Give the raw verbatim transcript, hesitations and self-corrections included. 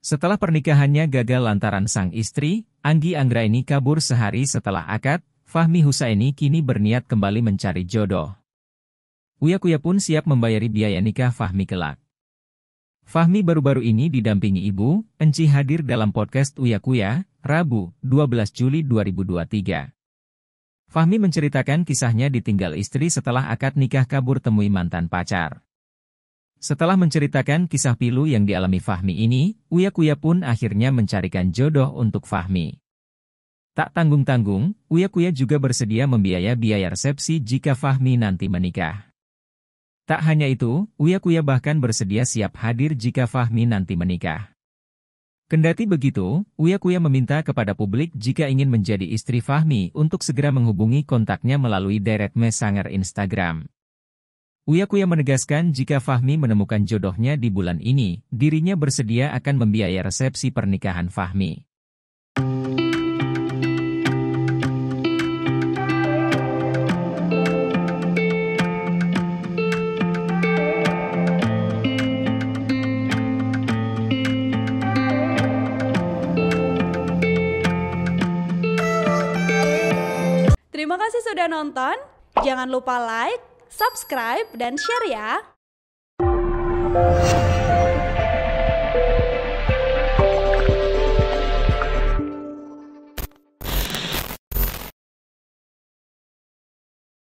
Setelah pernikahannya gagal lantaran sang istri, Anggi Anggraini kabur sehari setelah akad, Fahmi Husaini kini berniat kembali mencari jodoh. Uya Kuya pun siap membayari biaya nikah Fahmi kelak. Fahmi baru-baru ini didampingi ibu, Enci hadir dalam podcast Uya Kuya, Rabu, dua belas Juli dua ribu dua puluh tiga. Fahmi menceritakan kisahnya ditinggal istri setelah akad nikah kabur temui mantan pacar. Setelah menceritakan kisah pilu yang dialami Fahmi ini, Uya Kuya pun akhirnya mencarikan jodoh untuk Fahmi. Tak tanggung-tanggung, Uya Kuya juga bersedia membiaya biaya resepsi jika Fahmi nanti menikah. Tak hanya itu, Uya Kuya bahkan bersedia siap hadir jika Fahmi nanti menikah. Kendati begitu, Uya Kuya meminta kepada publik jika ingin menjadi istri Fahmi untuk segera menghubungi kontaknya melalui direct messenger Instagram. Uya Kuya menegaskan jika Fahmi menemukan jodohnya di bulan ini, dirinya bersedia akan membiayai resepsi pernikahan Fahmi. Terima kasih sudah nonton, jangan lupa like, subscribe, dan share ya!